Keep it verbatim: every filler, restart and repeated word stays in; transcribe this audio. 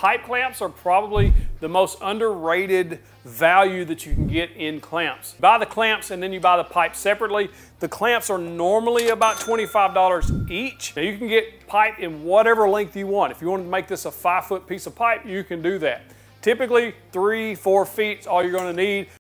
Pipe clamps are probably the most underrated value that you can get in clamps. Buy the clamps and then you buy the pipe separately. The clamps are normally about twenty-five dollars each. Now you can get pipe in whatever length you want. If you want to make this a five foot piece of pipe, you can do that. Typically three, four feet is all you're going to need.